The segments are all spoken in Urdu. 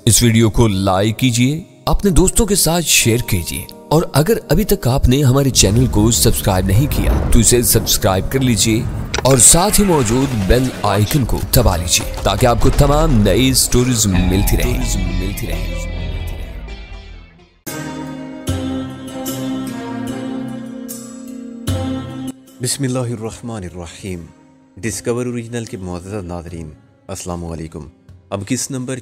इस वीडियो को लाइक कीजिए, अपने दोस्तों के साथ शेयर कीजिए और अगर अभी तक आपने हमारे चैनल को सब्सक्राइब नहीं किया तो इसे सब्सक्राइब कर लीजिए और साथ ही मौजूद बेल आइकन को दबा लीजिए ताकि आपको तमाम नई स्टोरीज मिलती रहे। बिस्मिल्लाहिर्रहमानिर्रहीम। डिस्कवर ओरिजिनल के मुअज़्ज़ज़ नाज़रीन, अस्सलामु अलैकुम। अब किस नंबर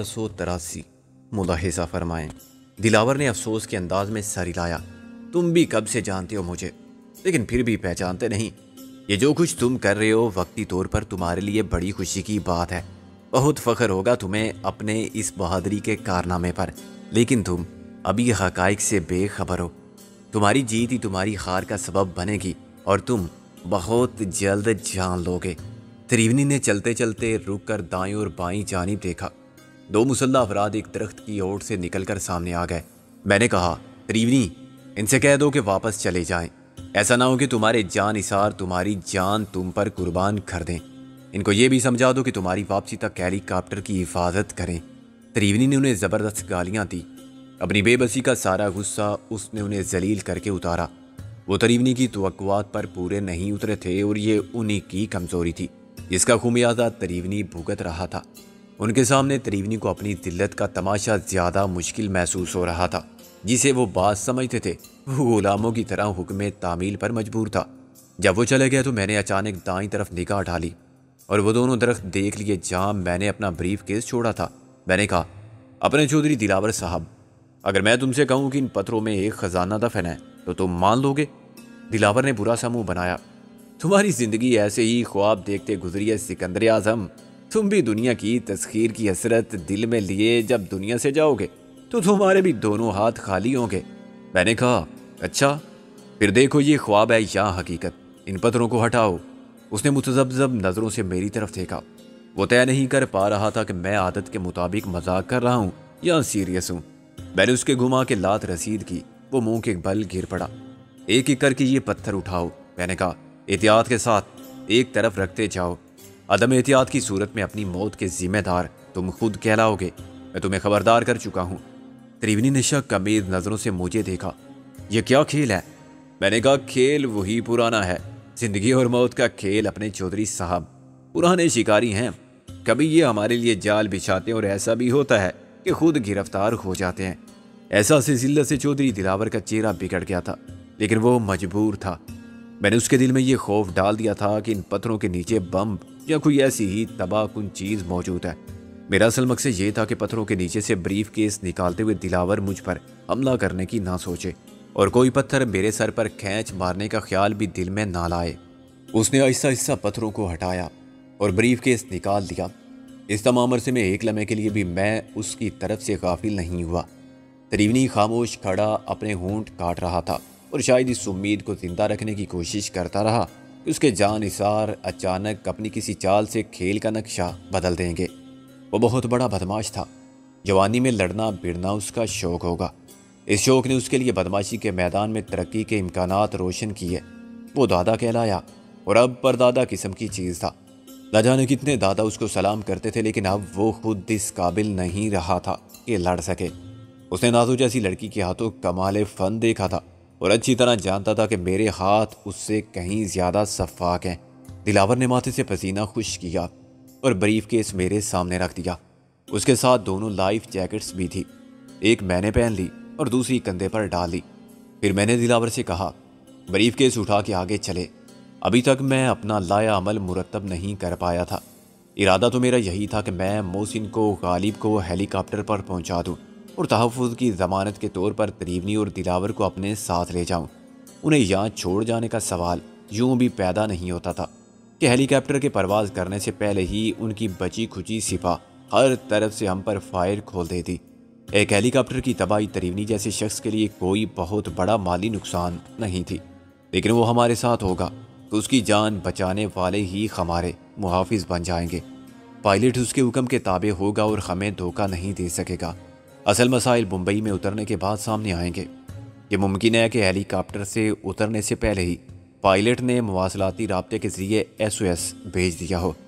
483 मुलाहिज़ा फरमाएं। दिलावर ने अफसोस के अंदाज में सर हिलाया। तुम भी कब से जानते हो मुझे, लेकिन फिर भी पहचानते नहीं। ये जो कुछ तुम कर रहे हो वक्ती तौर पर तुम्हारे लिए बड़ी खुशी की बात है। बहुत फ़ख्र होगा तुम्हें अपने इस बहादुरी के कारनामे पर, लेकिन तुम अभी हक़ाइक़ से बेखबर हो। तुम्हारी जीत ही तुम्हारी हार का सबब बनेगी और तुम बहुत जल्द जान लोगे। त्रिवेणी ने चलते चलते रुक कर दाएं और बाएं जानिब देखा। दो मुसल्लह अफराद एक दरख्त की ओर से निकलकर सामने आ गए। मैंने कहा, त्रिवेणी, इनसे कह दो कि वापस चले जाएं। ऐसा ना हो कि तुम्हारे जान निसार तुम्हारी जान तुम पर कुर्बान कर दें। इनको ये भी समझा दो कि तुम्हारी वापसी तक हेलीकॉप्टर की हिफाजत करें। त्रिवेणी ने उन्हें ज़बरदस्त गालियाँ दी। अपनी बेबसी का सारा गुस्सा उसने उन्हें जलील करके उतारा। वो त्रिवेणी की तवक्कुआत पर पूरे नहीं उतरे थे और ये उन्हीं की कमज़ोरी थी जिसका खुमियाजा त्रिवेणी भुगत रहा था। उनके सामने त्रिवेणी को अपनी जिल्लत का तमाशा ज़्यादा मुश्किल महसूस हो रहा था। जिसे वो बात समझते थे वो गुलामों की तरह हुक्म तामील पर मजबूर था। जब वो चले गए तो मैंने अचानक दाईं तरफ निगाह डाली और वो दोनों दरख्त देख लिए जहाँ मैंने अपना ब्रीफ केस छोड़ा था। मैंने कहा, अपने चौधरी दिलावर साहब, अगर मैं तुमसे कहूँ कि इन पत्थरों में एक ख़जाना दफन है तो तुम मान लोगे? दिलावर ने बुरा सा मुँह बनाया। तुम्हारी ज़िंदगी ऐसे ही ख्वाब देखते गुजरी है सिकंदर आज़म। तुम भी दुनिया की तस्खीर की हसरत दिल में लिए जब दुनिया से जाओगे तो तुम्हारे भी दोनों हाथ खाली होंगे। मैंने कहा, अच्छा, फिर देखो ये ख्वाब है या हकीकत। इन पत्थरों को हटाओ। उसने मुतज़ब्ज़ब नज़रों से मेरी तरफ देखा। वो तय नहीं कर पा रहा था कि मैं आदत के मुताबिक मजाक कर रहा हूँ या सीरियस हूँ। मैंने उसके घुमा के लात रसीद की। वो मुंह के बल गिर पड़ा। एक एक करके ये पत्थर उठाओ। मैंने कहा, एहतियात के साथ एक तरफ रखते जाओ। अदम एहतियात की सूरत में अपनी मौत के जिम्मेदार तुम खुद कहलाओगे। मैं तुम्हें खबरदार कर चुका हूँ। त्रिवेणी ने शक अमीर नज़रों से मुझे देखा। यह क्या खेल है? मैंने कहा, खेल वही पुराना है, जिंदगी और मौत का खेल अपने चौधरी साहब। पुराने शिकारी हैं। कभी ये हमारे लिए जाल बिछाते हैं और ऐसा भी होता है कि खुद गिरफ्तार हो जाते हैं। ऐसा से जिल्लत से चौधरी दिलावर का चेहरा बिगड़ गया था, लेकिन वो मजबूर था। मैंने उसके दिल में ये खौफ डाल दिया था कि इन पत्थरों के नीचे बम या कोई ऐसी ही तबाहकुन चीज़ मौजूद है। मेरा असल मकसद ये था कि पत्थरों के नीचे से ब्रीफ केस निकालते हुए दिलावर मुझ पर हमला करने की ना सोचे और कोई पत्थर मेरे सर पर खींच मारने का ख्याल भी दिल में ना लाए। उसने आहिस्ता आहिस्ता पत्थरों को हटाया और ब्रीफ केस निकाल दिया। इस तमाम अरसे में एक लम्हे के लिए भी मैं उसकी तरफ से गाफिल नहीं हुआ। त्रिवेणी खामोश खड़ा अपने होंठ काट रहा था और शायद इस उम्मीद को जिंदा रखने की कोशिश करता रहा कि उसके जानिसार अचानक अपनी किसी चाल से खेल का नक्शा बदल देंगे। वो बहुत बड़ा बदमाश था। जवानी में लड़ना भिड़ना उसका शौक होगा। इस शौक ने उसके लिए बदमाशी के मैदान में तरक्की के इम्कानात रोशन किए। वो दादा कहलाया और अब परदादा किस्म की चीज़ था। न जाने कितने दादा उसको सलाम करते थे, लेकिन अब वो खुद इस काबिल नहीं रहा था कि लड़ सके। उसने नाजू जैसी लड़की के हाथों कमाल फन देखा था और अच्छी तरह जानता था कि मेरे हाथ उससे कहीं ज़्यादा शफ़ाक हैं। दिलावर ने माथे से पसीना खुश किया और ब्रीफ केस मेरे सामने रख दिया। उसके साथ दोनों लाइफ जैकेट्स भी थी। एक मैंने पहन ली और दूसरी कंधे पर डाल ली। फिर मैंने दिलावर से कहा, ब्रीफ केस उठा के आगे चले। अभी तक मैं अपना लाया अमल मुरतब नहीं कर पाया था। इरादा तो मेरा यही था कि मैं मोहसिन को गालिब को हेलीकॉप्टर पर पहुंचा दूं और तहफ़्फ़ुज़ की ज़मानत के तौर पर त्रिवेणी और दिलावर को अपने साथ ले जाऊं। उन्हें यहाँ छोड़ जाने का सवाल यूं भी पैदा नहीं होता था कि हेलीकॉप्टर के परवाज़ करने से पहले ही उनकी बची खुची सिपा हर तरफ से हम पर फायर खोल देती। एक हेलीकॉप्टर की तबाही त्रिवेणी जैसे शख्स के लिए कोई बहुत बड़ा माली नुकसान नहीं थी, लेकिन वो हमारे साथ होगा तो उसकी जान बचाने वाले ही हमारे मुहाफिज बन जाएंगे। पायलट उसके हुक्म के ताबे होगा और हमें धोखा नहीं दे सकेगा। असल मसाइल मुंबई में उतरने के बाद सामने आएंगे। ये मुमकिन है कि हेलीकॉप्टर से उतरने से पहले ही पायलट ने मवासलाती राब्ते के ज़रिए SOS भेज दिया हो।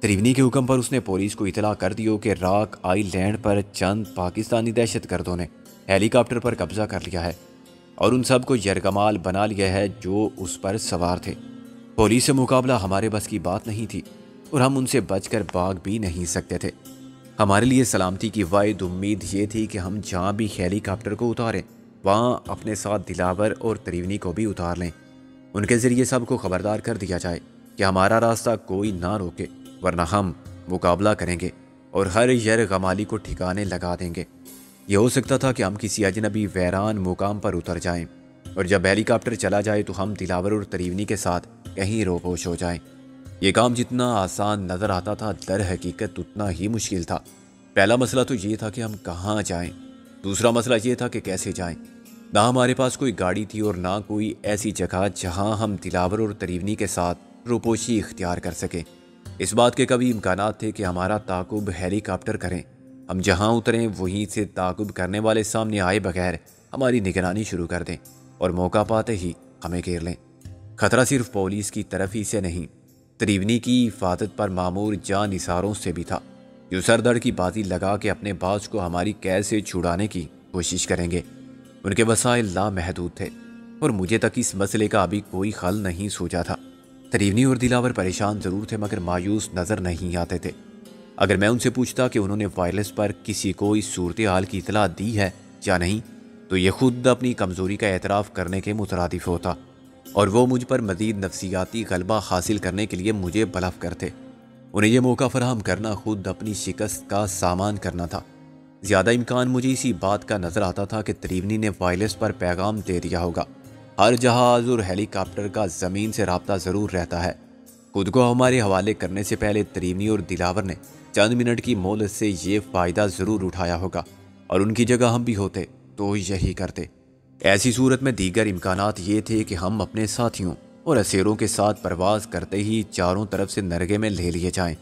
تریونی کے حکم پر اس نے پولیس کو اطلاع کر دیو کہ راک آئی لینڈ پر چند پاکستانی دہشت گردوں نے ہیلی کاپٹر پر قبضہ کر لیا ہے اور ان سب کو یرغمال بنا لیا ہے جو اس پر سوار تھے۔ پولیس سے مقابلہ ہمارے بس کی بات نہیں تھی اور ہم ان سے بچ کر بھاگ بھی نہیں سکتے تھے۔ ہمارے لیے سلامتی کی واحد امید یہ تھی کہ ہم جہاں بھی ہیلی کاپٹر کو اتاریں وہاں اپنے ساتھ دلاور اور تریونی کو بھی اتار لیں۔ ان کے ذریعے سب کو خبردار کر دیا جائے کہ ہمارا راستہ کوئی نہ روکے، ورنہ ہم مقابلہ کریں گے اور ہر یرغمالی کو ٹھکانے لگا دیں گے۔ یہ ہو سکتا تھا کہ ہم کسی اجنبی ویران مقام پر اتر جائیں اور جب ہیلی کاپٹر چلا جائے تو ہم دلاور اور تریونی کے ساتھ کہیں روپوش ہو جائیں۔ یہ کام جتنا آسان نظر آتا تھا در حقیقت اتنا ہی مشکل تھا۔ پہلا مسئلہ تو یہ تھا کہ ہم کہاں جائیں، دوسرا مسئلہ یہ تھا کہ کیسے جائیں۔ نہ ہمارے پاس کوئی گاڑی تھی اور نہ کوئی ایسی جگہ جہاں ہم دلاور اور تریونی کے ساتھ روپوشی اختیار کر سکیں۔ اس بات کے کبھی امکانات تھے کہ ہمارا تعاقب ہیلی کاپٹر کریں، ہم جہاں اتریں وہیں سے تعاقب کرنے والے سامنے آئے بغیر ہماری نگرانی شروع کر دیں اور موقع پاتے ہی ہمیں گھیر لیں۔ خطرہ صرف پولیس کی طرف ہی سے نہیں، تریونی کی حفاظت پر مامور جاں نثاروں سے بھی تھا، جو سر دڑ کی بازی لگا کے اپنے باز کو ہماری قید سے چھڑانے کی کوشش کریں گے۔ ان کے وسائل لامحدود تھے اور مجھے تک اس مسئلے کا ابھی کوئی حل نہیں سوچا تھا۔ تریونی اور دلاور پریشان ضرور تھے مگر مایوس نظر نہیں آتے تھے۔ اگر میں ان سے پوچھتا کہ انہوں نے وائرلیس پر کسی کو اس صورتحال کی اطلاع دی ہے یا نہیں تو یہ خود اپنی کمزوری کا اعتراف کرنے کے مترادف ہوتا اور وہ مجھ پر مزید نفسیاتی غلبہ حاصل کرنے کے لیے مجھے بلف کرتے۔ انہیں یہ موقع فراہم کرنا خود اپنی شکست کا سامان کرنا تھا۔ زیادہ امکان مجھے اسی بات کا نظر آتا تھا کہ تریونی نے وائرلیس پر پیغام دے دیا ہوگا۔ ہر جہاز اور ہیلی کاپٹر کا زمین سے رابطہ ضرور رہتا ہے۔ خود کو ہمارے حوالے کرنے سے پہلے تریونی اور دلاور نے چند منٹ کی مہلت سے یہ فائدہ ضرور اٹھایا ہوگا اور ان کی جگہ ہم بھی ہوتے تو یہی کرتے۔ ایسی صورت میں دیگر امکانات یہ تھے کہ ہم اپنے ساتھیوں اور اسیروں کے ساتھ پرواز کرتے ہی چاروں طرف سے نرگے میں لے لیے جائیں۔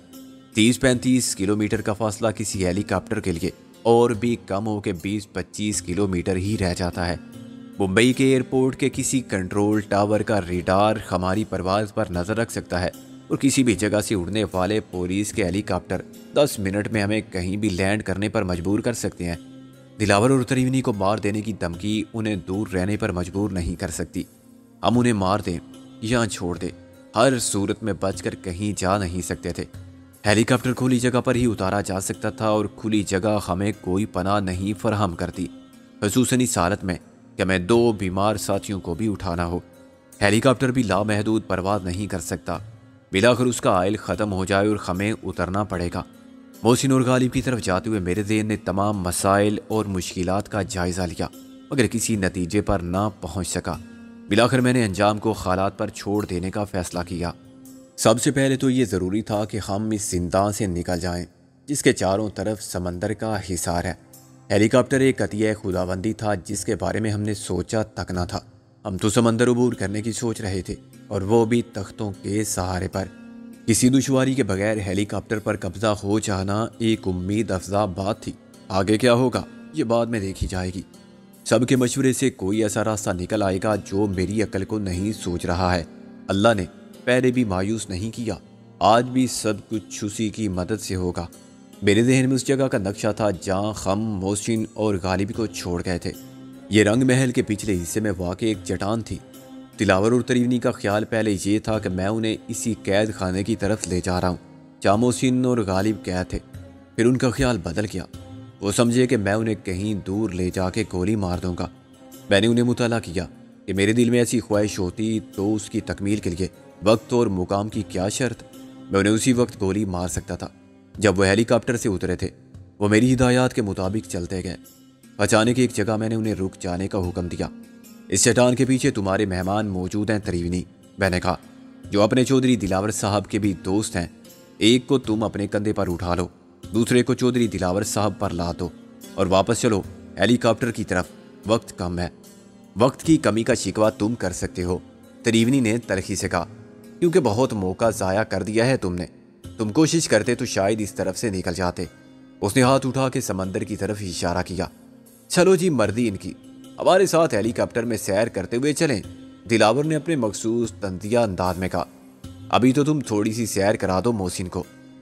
30-35 کلومیٹر کا فاصلہ کسی ہیلی کاپٹر کے لیے اور بھی کم ہو کے 20-25 کلومیٹر ہی رہ جاتا ہے۔ ممبئی کے ایئرپورٹ کے کسی کنٹرول ٹاور کا ریڈار ہماری پرواز پر نظر رکھ سکتا ہے اور کسی بھی جگہ سے اڑنے والے پولیس کے ہیلی کاپٹر 10 منٹ میں ہمیں کہیں بھی لینڈ کرنے پر مجبور کر سکتے ہیں۔ دلاور اور تریونی کو مار دینے کی دھمکی انہیں دور رہنے پر مجبور نہیں کر سکتی۔ ہم انہیں مار دیں یا چھوڑ دیں، ہر صورت میں بچ کر کہیں جا نہیں سکتے تھے۔ ہیلی کاپٹر کھلی جگہ پر ہی اتارا جا سکتا تھا اور کھلی جگہ ہمیں کوئی پناہ نہیں فراہم کرتی، خصوصاً اس حالت میں کہ ہمیں 2 بیمار ساتھیوں کو بھی اٹھانا ہو۔ ہیلی کاپٹر بھی لامحدود پرواز نہیں کر سکتا، بلاخر اس کا آئل ختم ہو جائے اور ہمیں اترنا پڑے گا۔ محسن اور غالب کی طرف جاتے ہوئے میرے ذہن نے تمام مسائل اور مشکلات کا جائزہ لیا مگر کسی نتیجے پر نہ پہنچ سکا۔ بلاخر میں نے انجام کو حالات پر چھوڑ دینے کا فیصلہ کیا۔ سب سے پہلے تو یہ ضروری تھا کہ ہم اس زندان سے نکل جائیں جس کے چاروں طرف سمندر کا حصار ہے۔ ہیلی کاپٹر ایک عطیہ خداوندی تھا جس کے بارے میں ہم نے سوچا تک نہ تھا۔ ہم تو سمندر عبور کرنے کی سوچ رہے تھے اور وہ بھی تختوں کے سہارے پر۔ کسی دشواری کے بغیر ہیلی کاپٹر پر قبضہ ہو جانا ایک امید افزا بات تھی۔ آگے کیا ہوگا یہ بعد میں دیکھی جائے گی۔ سب کے مشورے سے کوئی ایسا راستہ نکل آئے گا جو میری عقل کو نہیں سوچ رہا ہے۔ اللہ نے پہلے بھی مایوس نہیں کیا، آج بھی سب کچھ اسی کی مدد سے ہوگا۔ میرے ذہن میں اس جگہ کا نقشہ تھا جہاں ہم محسن اور غالب کو چھوڑ گئے تھے۔ یہ رنگ محل کے پچھلے حصے میں واقع ایک چٹان تھی۔ دلاور اور تریونی کا خیال پہلے یہ تھا کہ میں انہیں اسی قید خانے کی طرف لے جا رہا ہوں جہاں محسن اور غالب قید تھے۔ پھر ان کا خیال بدل گیا، وہ سمجھے کہ میں انہیں کہیں دور لے جا کے گولی مار دوں گا۔ میں نے انہیں مطالعہ کیا کہ میرے دل میں ایسی خواہش ہوتی تو اس کی تکمیل کے لیے وقت اور مقام کی کیا شرط، میں انہیں اسی وقت گولی مار سکتا تھا۔ جب وہ ہیلی کاپٹر سے اترے تھے وہ میری ہدایات کے مطابق چلتے گئے۔ اچانک ایک جگہ میں نے انہیں رک جانے کا حکم دیا۔ اس چٹان کے پیچھے تمہارے مہمان موجود ہیں تریونی، میں نے کہا، جو اپنے چودھری دلاور صاحب کے بھی دوست ہیں۔ ایک کو تم اپنے کندھے پر اٹھا لو، دوسرے کو چودھری دلاور صاحب پر لا دو اور واپس چلو ہیلی کاپٹر کی طرف، وقت کم ہے۔ وقت کی کمی کا شکوہ تم کر سکتے ہو، تریونی نے تلخی سے کہا، کیونکہ بہت موقع ضائع کر دیا ہے تم نے۔ تم کوشش کرتے تو شاید اس طرف سے نکل جاتے۔ اس نے ہاتھ اٹھا کے سمندر کی طرف اشارہ کیا۔ چلو جی، مرضی ان کی، ہمارے ساتھ ہیلی کاپٹر میں سیر کرتے ہوئے چلیں، دلاور نے اپنے مخصوص طنزیہ انداز میں کہا۔ ابھی تو تم تھوڑی سی سیر کرا دو محسن کو،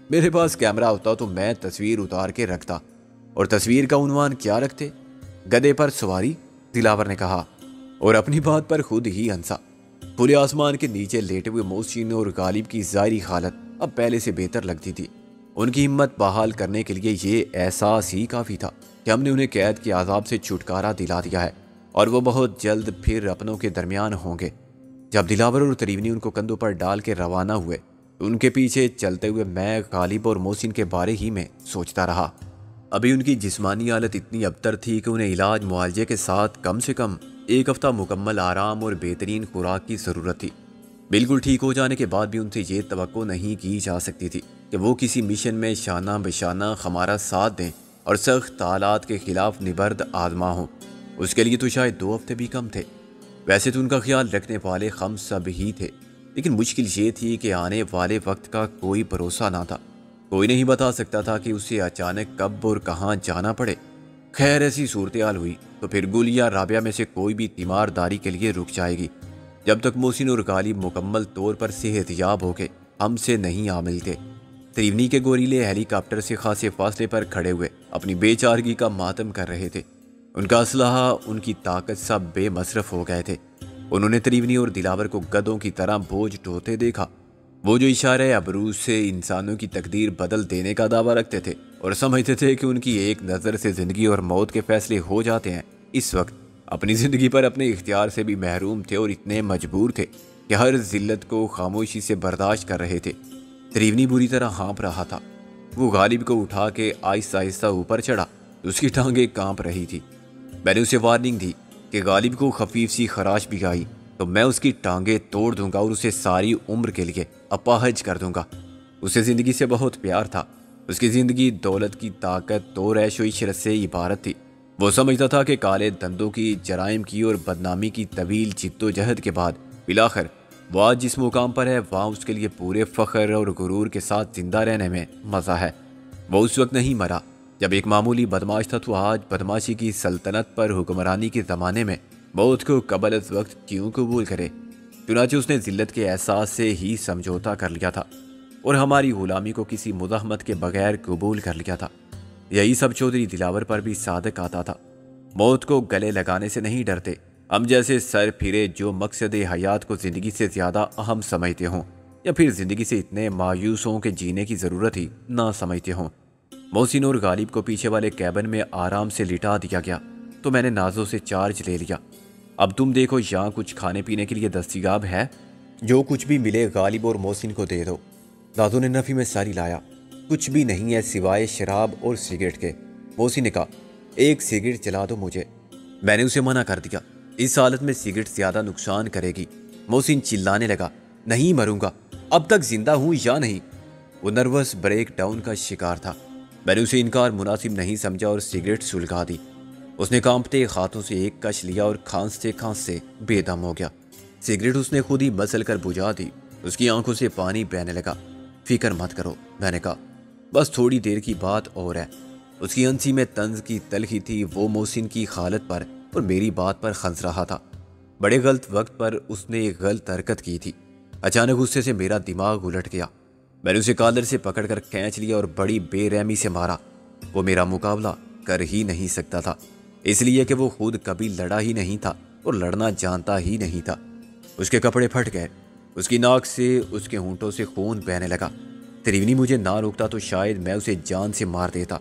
میرے پاس کیمرہ ہوتا تو میں تصویر اتار کے رکھتا۔ اور تصویر کا عنوان کیا رکھتے؟ گدھے پر سواری، دلاور نے کہا اور اپنی بات پر خود ہی ہنسا۔ کھلے آسمان کے نیچے لیٹے ہوئے محسن اور غالب کی ظاہری حالت اب پہلے سے بہتر لگتی تھی۔ ان کی ہمت بحال کرنے کے لیے یہ احساس ہی کافی تھا کہ ہم نے انہیں قید کے عذاب سے چھٹکارا دلا دیا ہے اور وہ بہت جلد پھر اپنوں کے درمیان ہوں گے۔ جب دلاور اور تریونی ان کو کندھوں پر ڈال کے روانہ ہوئے تو ان کے پیچھے چلتے ہوئے میں غالب اور محسن کے بارے ہی میں سوچتا رہا۔ ابھی ان کی جسمانی حالت اتنی ابتر تھی کہ انہیں علاج معالجے کے ساتھ کم سے کم 1 ہفتہ مکمل آرام اور بہترین خوراک کی ضرورت تھی۔ بالکل ٹھیک ہو جانے کے بعد بھی ان سے یہ توقع نہیں کی جا سکتی تھی کہ وہ کسی مشن میں شانہ بشانہ ہمارا ساتھ دیں اور سخت حالات کے خلاف نبرد آزما ہوں۔ اس کے لیے تو شاید 2 ہفتے بھی کم تھے۔ ویسے تو ان کا خیال رکھنے والے ہم سب ہی تھے، لیکن مشکل یہ تھی کہ آنے والے وقت کا کوئی بھروسہ نہ تھا۔ کوئی نہیں بتا سکتا تھا کہ اسے اچانک کب اور کہاں جانا پڑے۔ خیر ایسی صورتحال ہوئی تو پھر گل یا رابعہ میں سے کوئی بھی تیمارداری کے لیے رک جائے گی۔ جب تک محسن اور غالب مکمل طور پر صحت یاب ہو کے ہم سے نہیں آ ملتے۔ تریونی کے گوریلے ہیلی کاپٹر سے خاصے فاصلے پر کھڑے ہوئے اپنی بے چارگی کا ماتم کر رہے تھے۔ ان کا اسلحہ، ان کی طاقت سب بے مصرف ہو گئے تھے۔ انہوں نے تریونی اور دلاور کو گدھوں کی طرح بوجھ ڈھوتے دیکھا۔ وہ جو اشارے ابروز سے انسانوں کی تقدیر بدل دینے کا دعویٰ رکھتے تھے اور سمجھتے تھے کہ ان کی ایک نظر سے زندگی اور موت کے فیصلے ہو جاتے ہیں، اس وقت اپنی زندگی پر اپنے اختیار سے بھی محروم تھے اور اتنے مجبور تھے کہ ہر ذلت کو خاموشی سے برداشت کر رہے تھے۔ تریونی بری طرح ہانپ رہا تھا۔ وہ غالب کو اٹھا کے آہستہ آہستہ اوپر چڑھا تو اس کی ٹانگیں کانپ رہی تھی۔ میں نے اسے وارننگ دی کہ غالب کو خفیف سی خراش بھی آئی تو میں اس کی ٹانگیں توڑ دوں گا اور اسے ساری عمر کے لیے اپاہج کر دوں گا۔ اسے زندگی سے بہت پیار تھا۔ اس کی زندگی دولت کی طاقت اور عیش و عشرت سے عبارت تھی۔ وہ سمجھتا تھا کہ کالے دندوں کی، جرائم کی اور بدنامی کی طویل جد و جہد کے بعد بالآخر وہ آج جس مقام پر ہے وہاں اس کے لیے پورے فخر اور غرور کے ساتھ زندہ رہنے میں مزہ ہے۔ وہ اس وقت نہیں مرا جب ایک معمولی بدماش تھا، تو آج بدماشی کی سلطنت پر حکمرانی کے زمانے میں موت کو قبل از وقت کیوں قبول کرے؟ چنانچہ اس نے ذلت کے احساس سے ہی سمجھوتا کر لیا تھا اور ہماری غلامی کو کسی مزاحمت کے بغیر قبول کر لیا تھا۔ یہی سب چودھری دلاور پر بھی صادق آتا تھا۔ موت کو گلے لگانے سے نہیں ڈرتے۔ ہم جیسے سر پھرے جو مقصد حیات کو زندگی سے زیادہ اہم سمجھتے ہوں یا پھر زندگی سے اتنے مایوس ہوں کہ جینے کی ضرورت ہی نہ سمجھتے ہوں۔ محسن اور غالب کو پیچھے والے کیبن میں آرام سے لٹا دیا گیا تو میں نے نازوں سے چارج لے لیا۔ اب تم دیکھو یہاں کچھ کھانے پینے کے لیے دستیاب ہے، جو کچھ بھی ملے غالب اور محسن کو دے دو۔ نازوں نے نفی میں ساری لایا۔ کچھ بھی نہیں ہے سوائے شراب اور سگریٹ کے۔ محسن نے کہا 1 سگریٹ جلا دو مجھے۔ میں نے اسے منع کر دیا، اس حالت میں سگریٹ زیادہ نقصان کرے گی۔ محسن چلانے لگا، نہیں مروں گا، اب تک زندہ ہوں یا نہیں۔ وہ نروس بریک ڈاؤن کا شکار تھا۔ میں نے اسے انکار مناسب نہیں سمجھا اور سگریٹ سلگا دی۔ اس نے کانپتے ہاتھوں سے ایک کش لیا اور کھانستے کھانستے بے دم ہو گیا۔ سگریٹ اس نے خود ہی مسل کر بجھا دی۔ اس کی آنکھوں سے پانی بہنے لگا۔ فکر مت کرو، میں نے کہا، بس تھوڑی دیر کی بات اور ہے۔ اس کی ہنسی میں طنز کی تلخی تھی۔ وہ محسن کی حالت پر اور میری بات پر ہنس رہا تھا۔ بڑے غلط وقت پر اس نے ایک غلط حرکت کی تھی۔ اچانک غصے سے میرا دماغ الٹ گیا۔ میں نے اسے کالر سے پکڑ کر کھینچ لیا اور بڑی بے رحمی سے مارا۔ وہ میرا مقابلہ کر ہی نہیں سکتا تھا، اس لیے کہ وہ خود کبھی لڑا ہی نہیں تھا اور لڑنا جانتا ہی نہیں تھا۔ اس کے کپڑے پھٹ گئے، اس کی ناک سے، اس کے ہونٹوں سے خون بہنے لگا۔ تریونی مجھے نہ روکتا تو شاید میں اسے جان سے مار دیتا۔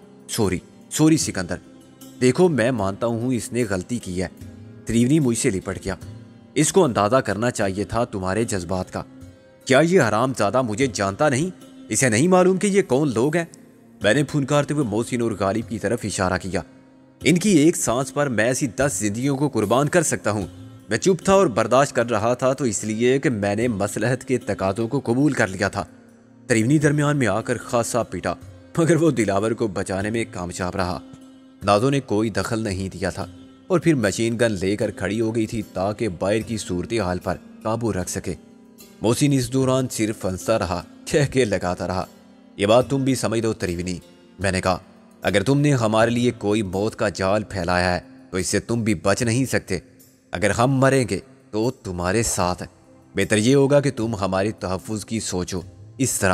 سوری سکندر، دیکھو میں مانتا ہوں اس نے غلطی کی ہے۔ تریونی مجھ سے لپٹ گیا۔ اس کو اندازہ کرنا چاہیے تھا تمہارے جذبات کا۔ کیا یہ حرام زادہ مجھے جانتا نہیں؟ اسے نہیں معلوم کہ یہ کون لوگ ہیں؟ میں نے پھنکارتے ہوئے محسن اور غالب کی طرف اشارہ کیا۔ ان کی ایک سانس پر میں ایسی 10 زندگیوں کو قربان کر سکتا ہوں۔ میں چپ تھا اور برداشت کر رہا تھا تو اس لیے کہ میں نے مصلحت کے تقاضوں کو قبول کر لیا تھا۔ تریونی درمیان میں آ کر خاصا پیٹا، مگر وہ دلاور کو بچانے میں کامیاب رہا۔ نازوں نے کوئی دخل نہیں دیا تھا اور پھر مشین گن لے کر کھڑی ہو گئی تھی تاکہ باہر کی صورتحال پر قابو رکھ سکے۔ محسن اس دوران صرف ہنستا رہا، ٹھہکے لگاتا رہا۔ یہ بات تم بھی سمجھ دو تریونی، میں نے کہا، اگر تم نے ہمارے لیے کوئی موت کا جال پھیلایا ہے تو اس سے تم بھی بچ نہیں سکتے۔ اگر ہم مریں گے تو تمہارے ساتھ، بہتر یہ ہوگا کہ تم ہمارے تحفظ کی سوچو، اس طرح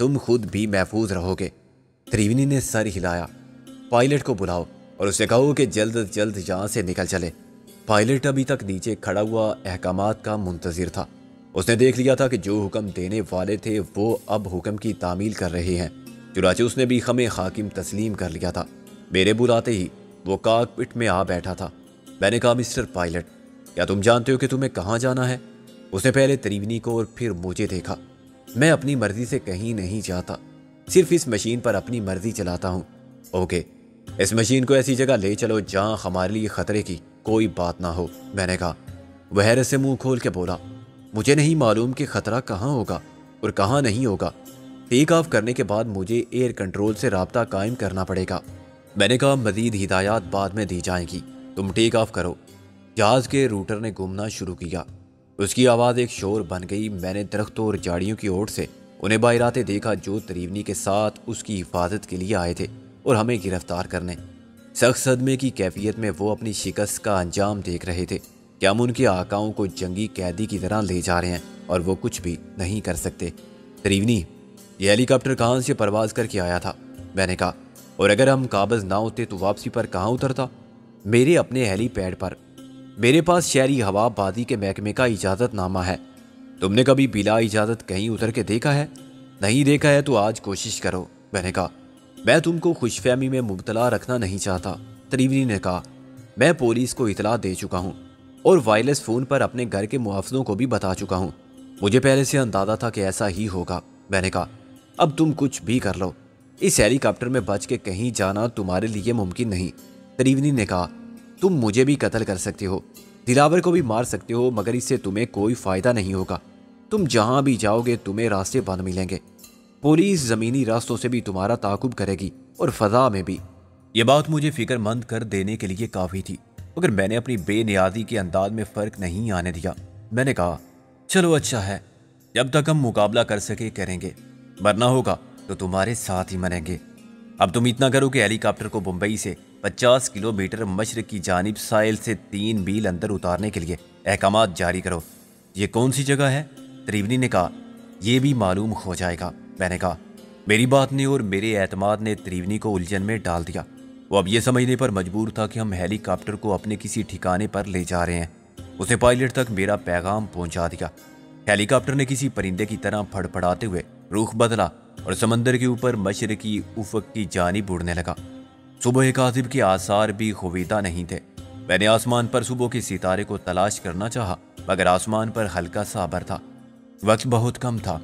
तुम खुद भी महफूज रहोगे। त्रिवेणी ने सर हिलाया। पायलट को बुलाओ और उसे कहो कि जल्द से जल्द यहाँ से निकल चले। पायलट अभी तक नीचे खड़ा हुआ अहकामात का मुंतजिर था। उसने देख लिया था कि जो हुक्म देने वाले थे वो अब हुक्म की तामील कर रहे हैं। चुनाचे उसने भी खमे हाकिम तस्लीम कर लिया था। मेरे बुलाते ही वो कॉकपिट में आ बैठा था। मैंने कहा, मिस्टर पायलट, क्या तुम जानते हो कि तुम्हें कहाँ जाना है? उसने पहले त्रिवेणी को और फिर मुझे देखा। मैं अपनी मर्जी से कहीं नहीं जाता, सिर्फ इस मशीन पर अपनी मर्जी चलाता हूँ। ओके, इस मशीन को ऐसी जगह ले चलो जहाँ हमारे लिए खतरे की कोई बात ना हो। मैंने कहा। वह हैरत से मुंह खोल के बोला, मुझे नहीं मालूम कि खतरा कहाँ होगा और कहाँ नहीं होगा। टेक ऑफ करने के बाद मुझे एयर कंट्रोल से राब्ता कायम करना पड़ेगा। मैंने कहा, मजीद हिदायत बाद में दी जाएंगी, तुम टेक ऑफ करो। जहाज के रूटर ने घूमना शुरू किया। उसकी आवाज़ एक शोर बन गई। मैंने दरख्तों और झाड़ियों की ओर से उन्हें बाहर आते देखा जो त्रिवेणी के साथ उसकी हिफाजत के लिए आए थे और हमें गिरफ्तार करने। सख्त सदमे की कैफियत में वो अपनी शिकस्त का अंजाम देख रहे थे कि हम उनके आकाओं को जंगी कैदी की तरह ले जा रहे हैं और वो कुछ भी नहीं कर सकते। त्रिवेणी, ये हेलीकॉप्टर कहाँ से परवाज करके आया था? मैंने कहा। और अगर हम काबज ना होते तो वापसी पर कहाँ उतरता? मेरे अपने हेलीपैड पर। मेरे पास शहरी हवाबाजी के महकमे का इजाज़तनामा है। तुमने कभी बिला इजाज़त कहीं उतर के देखा है? नहीं देखा है तो आज कोशिश करो। मैंने कहा। मैं तुमको खुशफहमी में मुब्तला रखना नहीं चाहता। त्रिवेणी ने कहा, मैं पुलिस को इतला दे चुका हूँ और वायरलेस फ़ोन पर अपने घर के मुआवजों को भी बता चुका हूँ। मुझे पहले से अंदाज़ा था कि ऐसा ही होगा। मैंने कहा, अब तुम कुछ भी कर लो, इस हेलीकॉप्टर में बच के कहीं जाना तुम्हारे लिए मुमकिन नहीं। त्रिवेणी ने कहा, तुम मुझे भी कत्ल कर सकते हो, दिलावर को भी मार सकते हो, मगर इससे तुम्हें कोई फ़ायदा नहीं होगा। तुम जहाँ भी जाओगे तुम्हें रास्ते बंद मिलेंगे। पुलिस ज़मीनी रास्तों से भी तुम्हारा ताक़ुब करेगी और फ़ज़ा में भी। ये बात मुझे फ़िक्रमंद कर देने के लिए काफ़ी थी, मगर मैंने अपनी बेनियाजी के अंदाज में फ़र्क नहीं आने दिया। मैंने कहा, चलो अच्छा है, जब तक हम मुकाबला कर सके करेंगे, मरना होगा तो तुम्हारे साथ ही मरेंगे। अब तुम इतना करो कि हेलीकॉप्टर को मुंबई से 50 किलोमीटर मशरक़ की जानिब साहिल से 3 मील अंदर उतारने के लिए अहकामात जारी करो। ये कौन सी जगह है? त्रिवेणी ने कहा, यह भी मालूम हो जाएगा। मैंने कहा। मेरी बात ने और मेरे एतमाद ने त्रिवेणी को उलझन में डाल दिया। वो अब ये समझने पर मजबूर था कि हम हेलीकॉप्टर को अपने किसी ठिकाने पर ले जा रहे हैं। उसने पायलट तक मेरा पैगाम पहुंचा दिया। हेलीकॉप्टर ने किसी परिंदे की तरह फड़फड़ाते हुए रुख बदला और समंदर के ऊपर मशरक़ी उफ़क़ की जानिब उड़ने लगा। सुबह काज़िब के आसार भी खुवीदा नहीं थे। मैंने आसमान पर सुबह के सितारे को तलाश करना चाहा, मगर आसमान पर हल्का सा अबर था। वक्त बहुत कम था।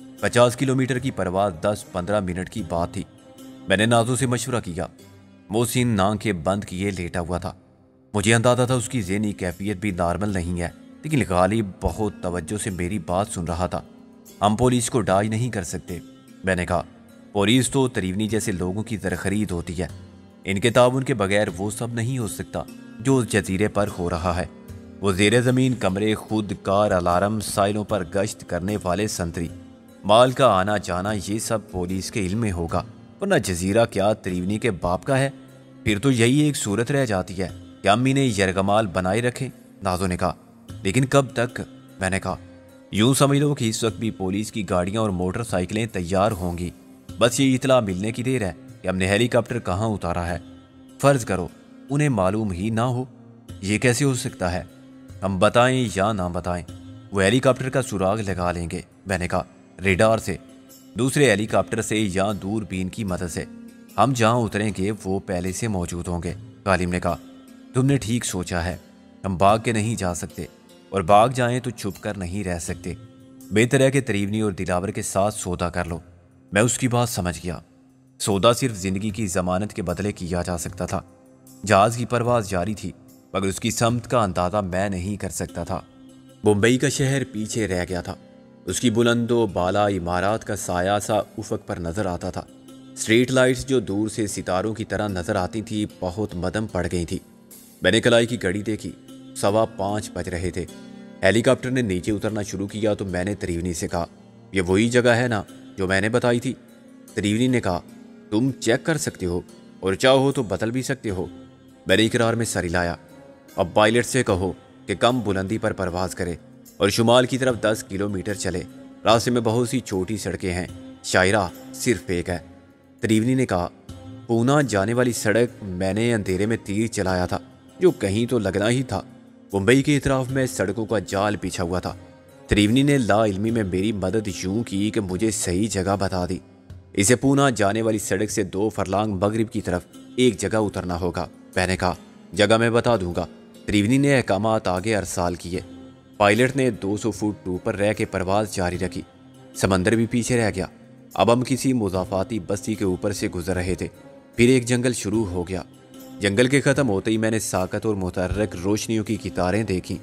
50 किलोमीटर की परवाज़ 10-15 मिनट की बात थी। मैंने नाज़ों से मशवरा किया। मोहसिन आंखें बंद किए लेटा हुआ था। मुझे अंदाज़ा था उसकी ज़हनी कैफियत भी नॉर्मल नहीं है, लेकिन गालिब बहुत तवज्जो से मेरी बात सुन रहा था। हम पुलिस को डाज नहीं कर सकते। मैंने कहा, पुलिस तो त्रिवेणी जैसे लोगों की ज़र-ख़रीद होती है। इनके ताउन के बगैर वो सब नहीं हो सकता जो उस जजीरे पर हो रहा है। वो ज़ेरे ज़मीन कमरे, खुद कार अलार्म, साइलों पर गश्त करने वाले संतरी, माल का आना जाना, ये सब पुलिस के इल्म में होगा, वरना जजीरा क्या त्रिवेणी के बाप का है? फिर तो यही एक सूरत रह जाती है कि अम्मी ने यरगमाल बनाए रखे। नाज़ो ने कहा, लेकिन कब तक? मैंने कहा, यूं समझ लो कि इस वक्त भी पुलिस की गाड़ियां और मोटरसाइकिलें तैयार होंगी। बस ये इतला मिलने की देर है कि हमने हेलीकॉप्टर कहाँ उतारा है। फ़र्ज़ करो उन्हें मालूम ही ना हो, ये कैसे हो सकता है? हम बताएं या ना बताएं, वो हेलीकॉप्टर का सुराग लगा लेंगे। मैंने कहा, रेडार से, दूसरे हेलीकॉप्टर से या दूरबीन की मदद से। हम जहाँ उतरेंगे वो पहले से मौजूद होंगे। कालिम ने कहा, तुमने ठीक सोचा है। हम भाग के नहीं जा सकते, और भाग जाएं तो छुप कर नहीं रह सकते। बेहतर है कि त्रिवेणी और दिलावर के साथ सौदा कर लो। मैं उसकी बात समझ गया। सौदा सिर्फ ज़िंदगी की ज़मानत के बदले किया जा सकता था। जहाज़ की परवाज़ जारी थी, मगर उसकी समत का अंदाज़ा मैं नहीं कर सकता था। मुंबई का शहर पीछे रह गया था। उसकी बुलंदो बाला इमारत का साया सा उफ़क़ पर नज़र आता था। स्ट्रीट लाइट्स जो दूर से सितारों की तरह नज़र आती थी बहुत मदम पड़ गई थी। मैंने कलाई की घड़ी देखी, 5:15 बज रहे थे। हेलीकॉप्टर ने नीचे उतरना शुरू किया तो मैंने त्रिवेणी से कहा, ये वही जगह है ना जो मैंने बताई थी? त्रिवेणी ने कहा, तुम चेक कर सकते हो और चाहो तो बदल भी सकते हो। मैंने इकरार में सर हिलाया। अब पायलट से कहो कि कम बुलंदी पर परवाज़ करे और शुमाल की तरफ 10 किलोमीटर चले। रास्ते में बहुत सी छोटी सड़कें हैं, شاعرہ صرف ایک ہے، تریونی نے کہا۔ پونا جانے والی سڑک میں نے اندھیرے میں تیر چلایا تھا جو کہیں تو لگنا ہی تھا۔ ممبئی کے اطراف میں سڑکوں کا جال بچھا ہوا تھا۔ تریونی نے لا علمی میں میری مدد یوں کی کہ مجھے صحیح جگہ بتا دی۔ اسے پونا جانے والی سڑک سے 2 فرلانگ مغرب کی طرف ایک جگہ اترنا ہوگا۔ میں نے کہا جگہ میں بتا دوں گا۔ تریونی نے احکامات آگے ارسال کیے۔ پائلٹ نے 200 فٹ اوپر رہ کے پرواز جاری رکھی۔ سمندر بھی پیچھے رہ گیا۔ اب ہم کسی مضافاتی بستی کے اوپر سے گزر رہے تھے۔ پھر ایک جنگل شروع ہو گیا۔ جنگل کے ختم ہوتے ہی میں نے ساکت اور متحرک روشنیوں کی قطاریں دیکھیں۔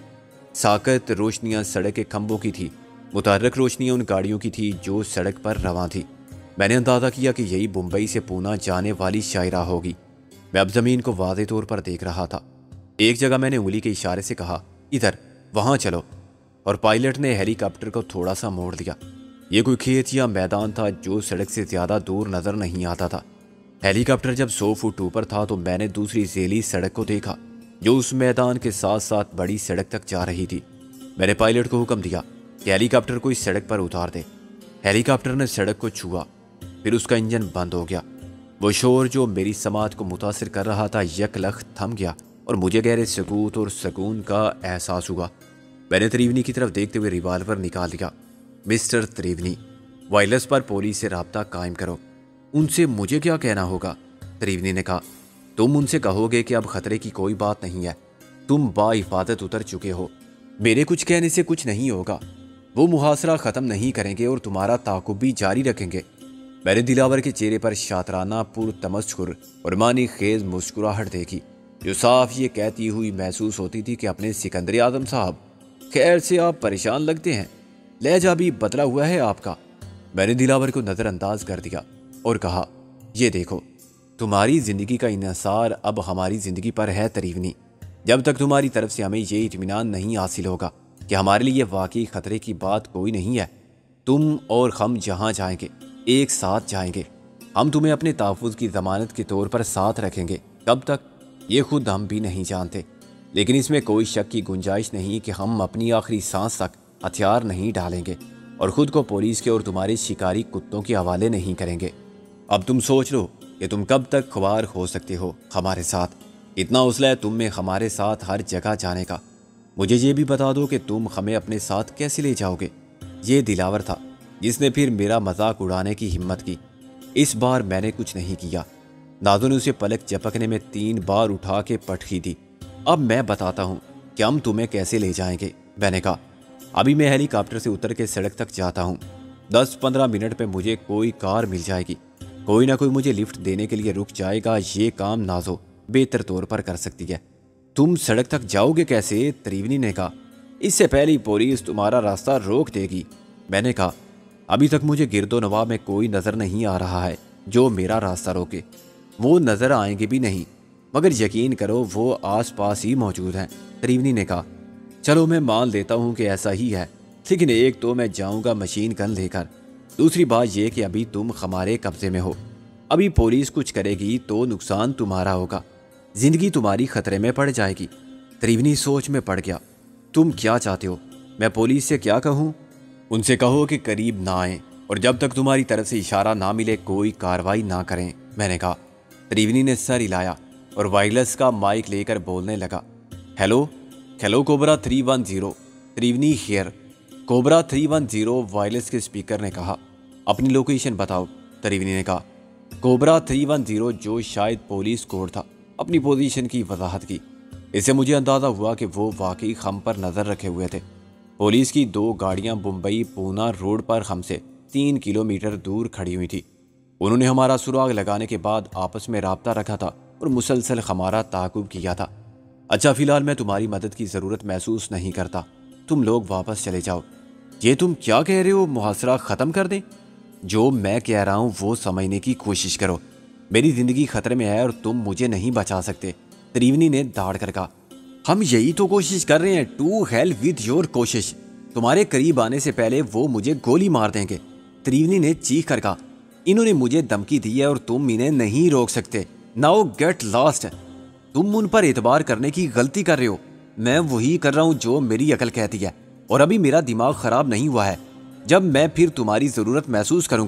ساکت روشنیاں سڑک کے کھمبوں کی تھی، متحرک روشنیاں ان گاڑیوں کی تھی جو سڑک پر رواں تھی۔ میں نے اندازہ کیا کہ یہی ممبئی سے پونا جانے والی شاعرہ ہوگی۔ میں اب زمین کو واضح طور پر دیکھ رہا تھا۔ ایک جگہ میں نے انگلی کے اشارے سے کہا ادھر، وہاں چلو، اور پائلٹ نے ہیلی کاپٹر کو تھوڑا سا موڑ دیا۔ یہ کوئی کھیت یا میدان تھا جو سڑک سے زیادہ دور نظر نہیں آتا تھا۔ ہیلی کاپٹر جب 100 فٹ اوپر تھا تو میں نے دوسری ذیلی سڑک کو دیکھا جو اس میدان کے ساتھ ساتھ بڑی سڑک تک جا رہی تھی۔ میں نے پائلٹ کو حکم دیا کہ ہیلی کاپٹر کو اس سڑک پر اتار دے۔ ہیلی کاپٹر نے سڑک کو چھوا، پھر اس کا انجن بند ہو گیا۔ وہ شور جو میری سماعت کو متاثر کر رہا تھا یک لخت تھم گیا اور مجھے گہرے سکوت اور سکون کا احساس ہوا۔ میں نے تریونی کی طرف دیکھتے ہوئے ریوالور نکال دیا۔ مسٹر تریونی، وائرلیس پر پولیس سے رابطہ قائم کرو۔ ان سے مجھے کیا کہنا ہوگا؟ تریونی نے کہا تم ان سے کہو گے کہ اب خطرے کی کوئی بات نہیں ہے، تم با حفاظت اتر چکے ہو۔ میرے کچھ کہنے سے کچھ نہیں ہوگا، وہ محاصرہ ختم نہیں کریں گے اور تمہارا تعاقب بھی جاری رکھیں گے۔ میں نے دلاور کے چہرے پر شاطرانہ پر تمسخر اور معنی خیز مسکراہٹ دیکھی جو صاف یہ کہتی ہوئی محسوس ہوتی تھی کہ اپنے سکندر اعظم صاحب، خیر سے آپ پریشان لگتے ہیں، لہجہ بھی بدلا ہوا ہے آپ کا۔ میں نے دلاور کو نظر انداز کر دیا اور کہا یہ دیکھو، تمہاری زندگی کا انحصار اب ہماری زندگی پر ہے تریونی۔ جب تک تمہاری طرف سے ہمیں یہ اطمینان نہیں حاصل ہوگا کہ ہمارے لیے واقعی خطرے کی بات کوئی نہیں ہے، تم اور ہم جہاں جائیں گے ایک ساتھ جائیں گے۔ ہم تمہیں اپنے تحفظ کی ضمانت کے طور پر ساتھ رکھیں گے۔ کب تک یہ خود ہم بھی نہیں جانتے، لیکن اس میں کوئی شک کی گنجائش نہیں کہ ہم اپنی آخری سانس تک ہتھیار نہیں ڈالیں گے اور خود کو پولیس کے اور تمہارے شکاری کتوں کے حوالے نہیں کریں گے۔ اب تم سوچ لو کہ تم کب تک خوار ہو سکتے ہو ہمارے ساتھ۔ اتنا حوصلہ ہے تم میں ہمارے ساتھ ہر جگہ جانے کا۔ مجھے یہ بھی بتا دو کہ تم ہمیں اپنے ساتھ کیسے لے جاؤ گے۔ یہ دلاور تھا جس نے پھر میرا مذاق اڑانے کی ہمت کی۔ اس بار میں نے کچھ نہیں کیا۔ نازو نے اسے پلک جھپکنے میں 3 بار اٹھا کے پٹخی دی۔ اب میں بتاتا ہوں کہ ہم تمہیں کیسے لے جائیں گے۔ میں نے کہا ابھی میں ہیلی کاپٹر سے اتر کے سڑک تک جاتا ہوں، 10-15 منٹ میں مجھے کوئی کار مل جائے گی، کوئی نہ کوئی مجھے لفٹ دینے کے لیے رک جائے گا۔ یہ کام نازو بہتر طور پر کر سکتی ہے۔ تم سڑک تک جاؤ گے کیسے؟ تریونی نے کہا اس سے پہلے پولیس تمہارا راستہ روک دے گی۔ میں نے کہا ابھی تک مجھے گرد و نواح میں کوئی نظر نہیں آ رہا ہے جو میرا راستہ روکے۔ وہ نظر آئیں گے بھی نہیں، مگر یقین کرو وہ آس پاس ہی موجود ہیں۔ تریونی نے کہا چلو میں مان لیتا ہوں کہ ایسا ہی ہے، لیکن ایک تو میں جاؤں گا مشین گن لے کر، دوسری بات یہ کہ ابھی تم ہمارے قبضے میں ہو۔ ابھی پولیس کچھ کرے گی تو نقصان تمہارا ہوگا، زندگی تمہاری خطرے میں پڑ جائے گی۔ تریونی سوچ میں پڑ گیا۔ تم کیا چاہتے ہو؟ میں پولیس سے کیا کہوں؟ ان سے کہو کہ قریب نہ آئیں اور جب تک تمہاری طرف سے اشارہ نہ ملے کوئی کارروائی نہ کریں۔ میں نے کہا۔ تریونی نے سر ہلایا اور وائرلیس کا مائک لے کر بولنے لگا hello hello cobra 310، Triveni here. Cobra 310 wireless کے سپیکر نے کہا اپنی لوکیشن بتاؤ۔ تریونی نے کہا کوبرا 310 جو شاید پولیس کوڈ تھا، اپنی پوزیشن کی وضاحت کی۔ اس سے مجھے اندازہ ہوا کہ وہ واقعی ہم پر نظر رکھے ہوئے تھے۔ پولیس کی 2 گاڑیاں ممبئی پونا روڈ پر ہم سے 3 کلومیٹر دور کھڑی ہوئی تھی۔ انہوں نے ہمارا سراغ لگانے کے بعد آپس میں رابطہ رکھا تھا اور مسلسل ہمارا تعاقب کیا تھا۔ اچھا فی الحال میں تمہاری مدد کی ضرورت محسوس نہیں کرتا، تم لوگ واپس چلے جاؤ۔ یہ تم کیا کہہ رہے ہو؟ محاصرہ ختم کر دیں؟ جو میں کہہ رہا ہوں وہ سمجھنے کی کوشش کرو۔ میری زندگی خطرے میں ہے اور تم مجھے نہیں بچا سکتے۔ تریونی نے داڑ کر کہا ہم یہی تو کوشش کر رہے ہیں۔ ٹو ہیل ود یور کوشش۔ تمہارے قریب آنے سے پہلے وہ مجھے گولی مار دیں گے۔ تریونی نے چیخ کر کہا انہوں نے مجھے دھمکی دی ہے اور تم انہیں نہیں روک سکتے۔ Now get lost. تم ان پر اعتبار کرنے کی غلطی کر رہے ہو۔ میں وہی کر رہا ہوں جو میری عقل کہتی ہے، اور ابھی میرا دماغ خراب نہیں ہوا ہے۔ جب میں پھر تمہاری ضرورت محسوس کروں گا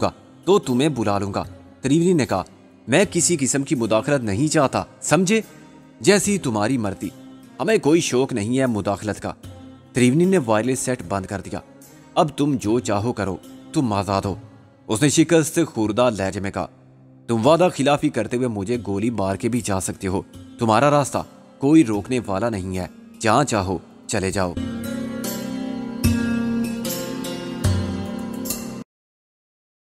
تو تمہیں بلا لوں گا۔ تریونی نے کہا میں کسی قسم کی مداخلت نہیں چاہتا، سمجھے؟ جیسی تمہاری مرضی، ہمیں کوئی شوق نہیں ہے مداخلت کا۔ تریونی نے وائرلیس سیٹ بند کر دیا۔ اب تم جو چاہو کرو، تم آزاد ہو، اس نے شکست خوردہ لہجے میں کہا۔ تم وعدہ خلافی کرتے ہوئے مجھے گولی مار کے بھی جا سکتے ہو، تمہارا راستہ کوئی روکنے والا نہیں ہے، جہاں چاہو چلے جاؤ۔